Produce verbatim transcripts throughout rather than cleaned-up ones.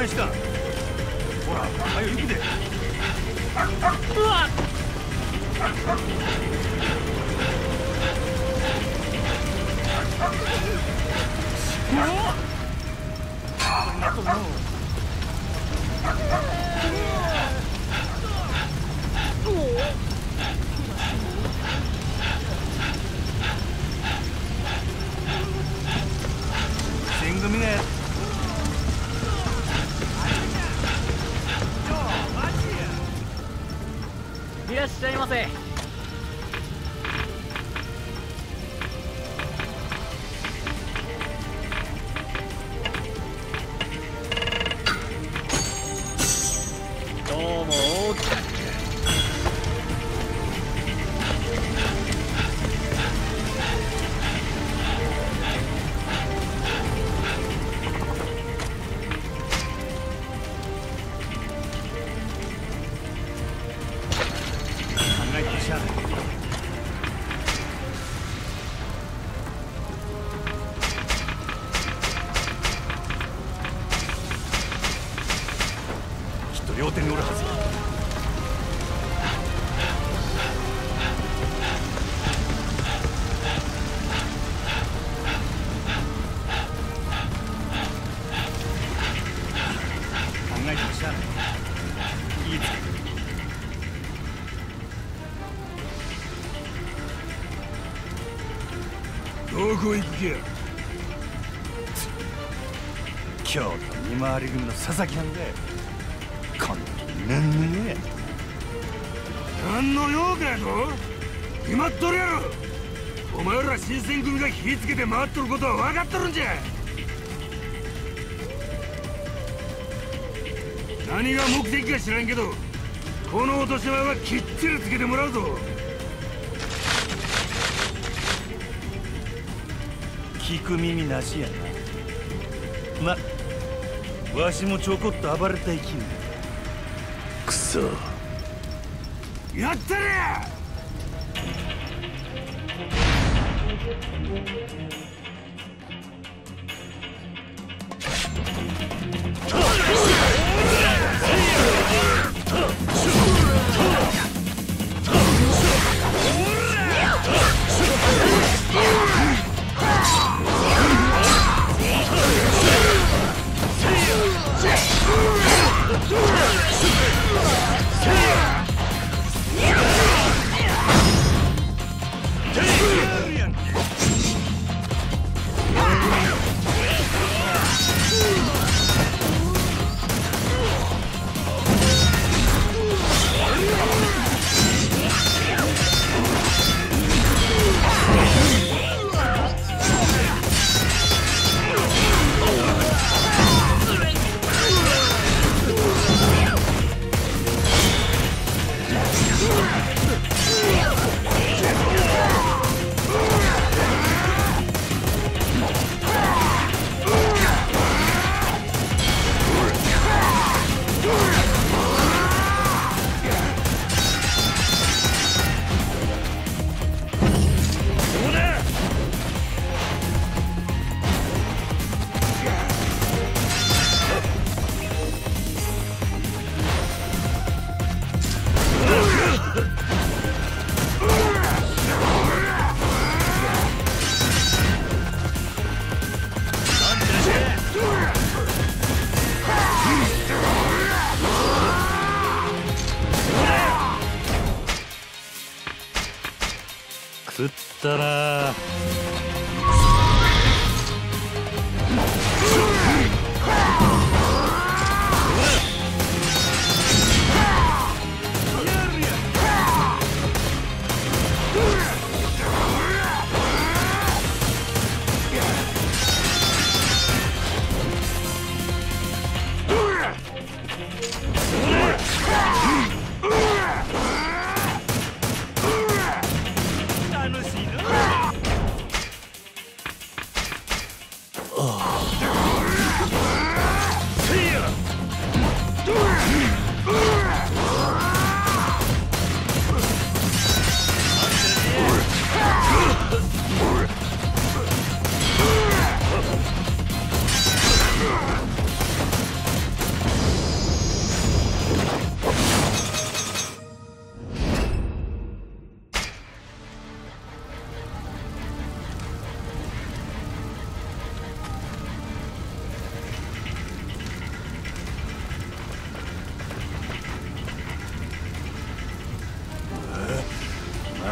した。ほら、はよ行くで。うわっ。うわっ。これなっとるの。戦組がやっいらっしゃいませ。どうも大きく。両手におるはず。考えてましたいいつけどこ行く気や。京都見回り組の佐々木なんだよ。こんな何の用や。何の用かやと決まっとるやろ。お前ら新選組が火つけて回っとることは分かっとるんじゃ。何が目的か知らんけどこの落とし前はきっちりつけてもらうぞ。聞く耳なしやな。まわしもちょこっと暴れたい気分。くそやったれや。食ったな。楽しいな。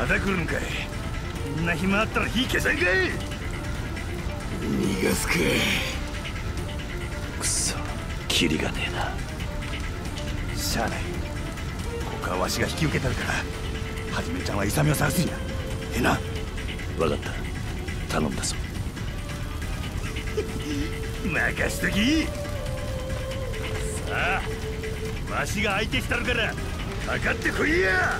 まだ来るんかい。こんな暇あったら火消せんかい。逃がすか。くそ、キリがねえな。しゃあない、ここはわしが引き受けたるから、はじめちゃんは勇を探すんや。ええな。分かった、頼んだぞ。任しとき。さあ、わしが相手したるからかかってこいや。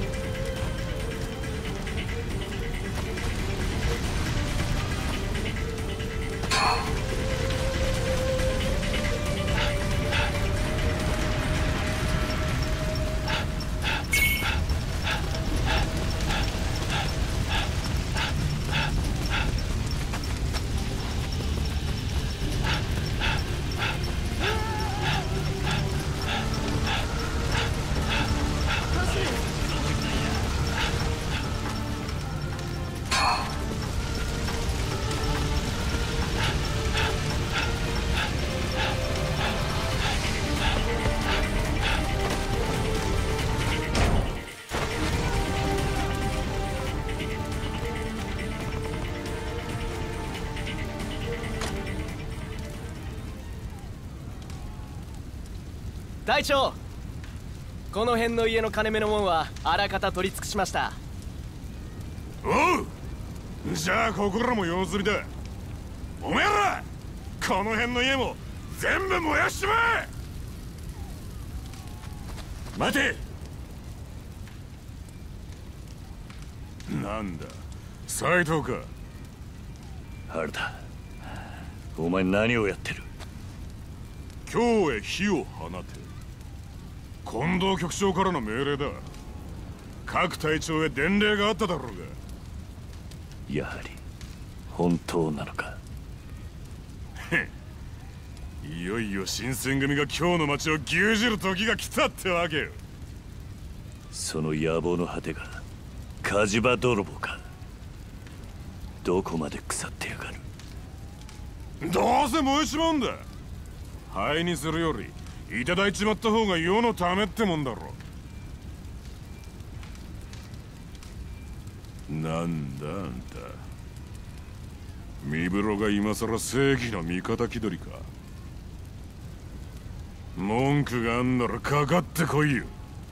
隊長、この辺の家の金目のもんはあらかた取り尽くしました。 おう、じゃあここらも用釣りだ。おめえらこの辺の家も全部燃やしちまえ。待て。なんだ斎藤か。原田、お前何をやってる。今日へ火を放て。近藤局長からの命令だ。各隊長へ伝令があっただろうが。やはり本当なのか。いよいよ新選組が今日の町を牛耳る時が来たってわけよ。その野望の果てが火事場泥棒か。どこまで腐ってやがる。どうせ燃えちまうんだ。灰にするよりいただいちまった方が世のためってもんだろ。なんだあんた、三風呂が今さら正義の味方気取りか。文句があんならかかってこいよ。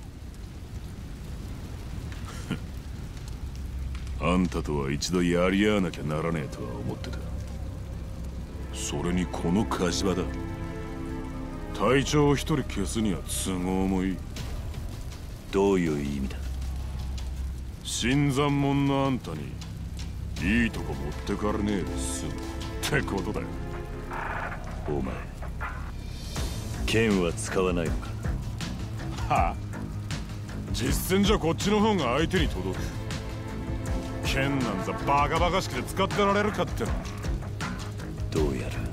あんたとは一度やり合わなきゃならねえとは思ってた。それにこの火事場だ。隊長を一人消すには都合もいい。どういう意味だ。新参者のあんたにいいとこ持ってかれねえで済むってことだよ。お前剣は使わないのか。はあ、実戦じゃこっちの方が相手に届く。剣なんざバカバカしくて使ってられるかっての。どうやら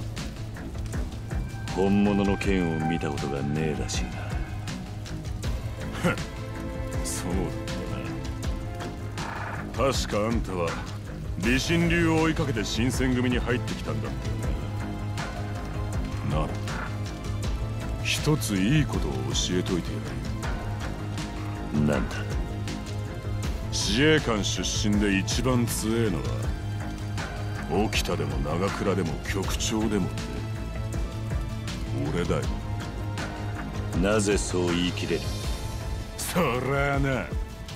本物の剣を見たことがねえらしいな。そうだな。確かあんたは李信流を追いかけて新選組に入ってきたんだったよな。なら一ついいことを教えといてやる。なんだ。自衛官出身で一番強えのは沖田でも長倉でも局長でもね、俺だよ。なぜそう言い切れる。そりゃあな、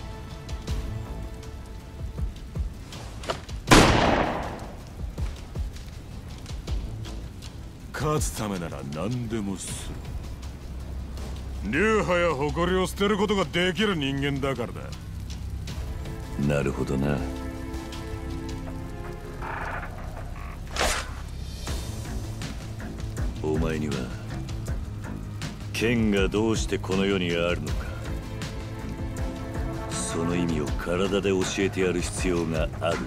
勝つためなら何でもする。流派や誇りを捨てることができる人間だからだ。なるほどな。お前には剣がどうしてこの世にあるのか、その意味を体で教えてやる必要があるよ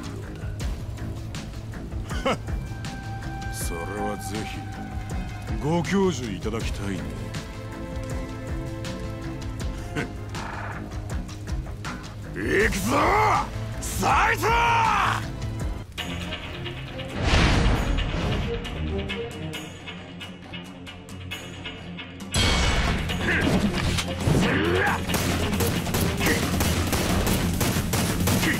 うだ。それはぜひご教授いただきたいね。行くぞ斉藤。く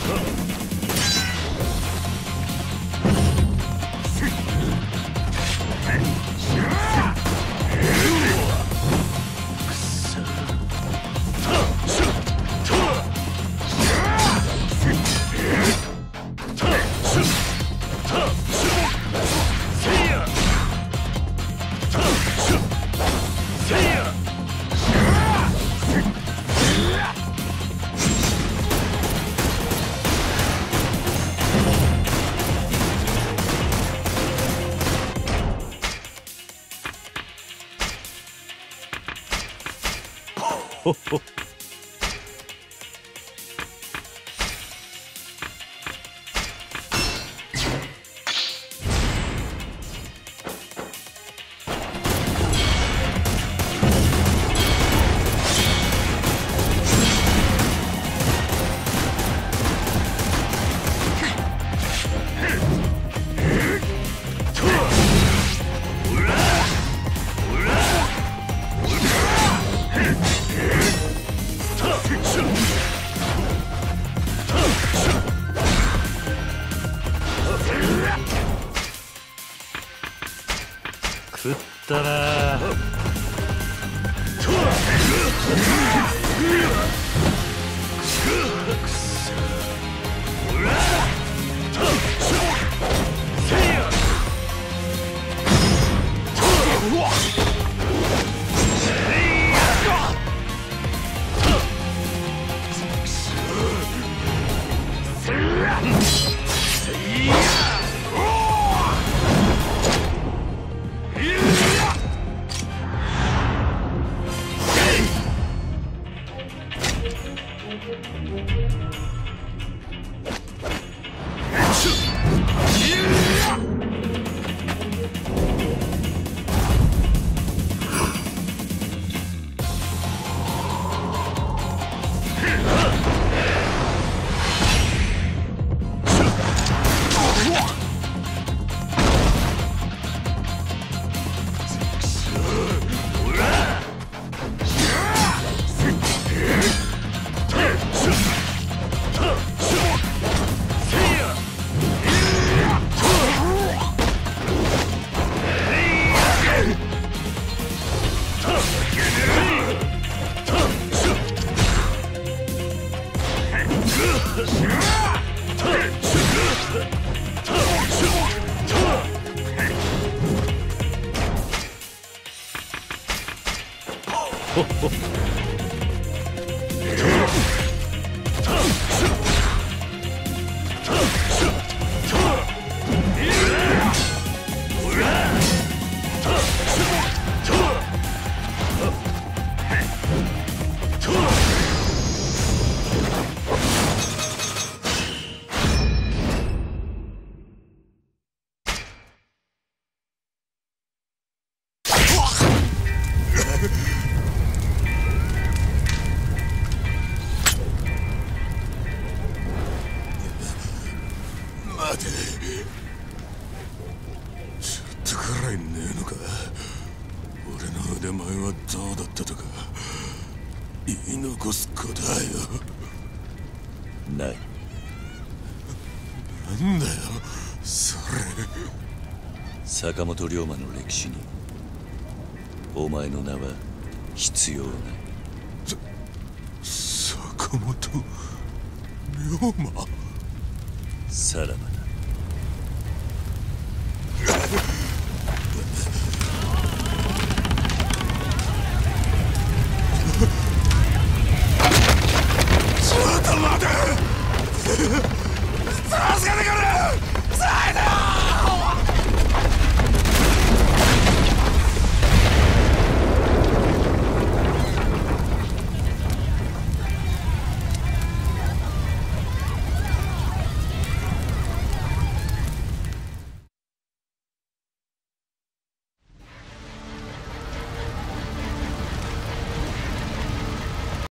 ほほ。食ったな。ちょっとくらいねえのか。俺の腕前はどうだったとか言い残す子だよ。 ない。 なんだよそれ。 坂本龍馬の歴史にお前の名は必要ない。 さ坂本龍馬。 さらばだ。